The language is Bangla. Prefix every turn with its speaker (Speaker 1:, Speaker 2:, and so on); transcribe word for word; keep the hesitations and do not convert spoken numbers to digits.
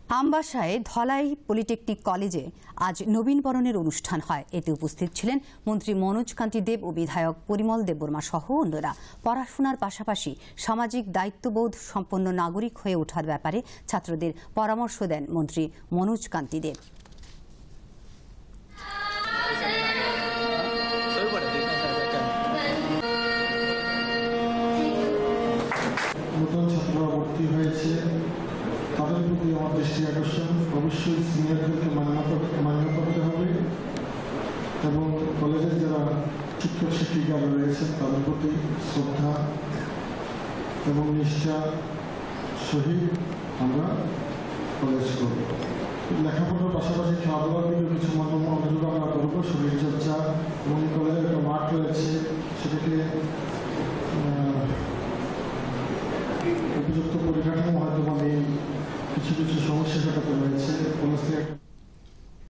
Speaker 1: আমবাসায় ধলাই পলিটেকনিক কলেজে আজ নবীনবরণের অনুষ্ঠান হয়। এতে উপস্থিত ছিলেন মন্ত্রী মনোজ কান্তি দেব ও বিধায়ক পরিমল দেববর্মা সহ অন্যরা। পড়াশোনার পাশাপাশি সামাজিক দায়িত্ববোধ সম্পন্ন নাগরিক হয়ে ওঠার ব্যাপারে ছাত্রদের পরামর্শ দেন মন্ত্রী মনোজ কান্তি দেব।
Speaker 2: নতুন ছাত্ররা ভর্তি হয়েছে, তাদের প্রতি আমার দৃষ্টি আকর্ষণ, অবশ্যই সিনিয়রদেরকে মান্য করতে হবে এবং কলেজের যারা শিক্ষক শিক্ষিকারা রয়েছেন তাদের প্রতি শ্রদ্ধা এবং নিষ্ঠা সহিত আমরা কলেজ করব। লেখাপড়ার পাশাপাশি খাওয়া দাওয়ার দিকে কিছু মনোযোগ আমরা করবো, শরীরচর্চা এবং কলেজের একটা মাঠ রয়েছে সেটাকে উপযুক্ত পরিকাঠামো হয়তো বা নেই, কিছু কিছু সমস্যা সেটাতে রয়েছে।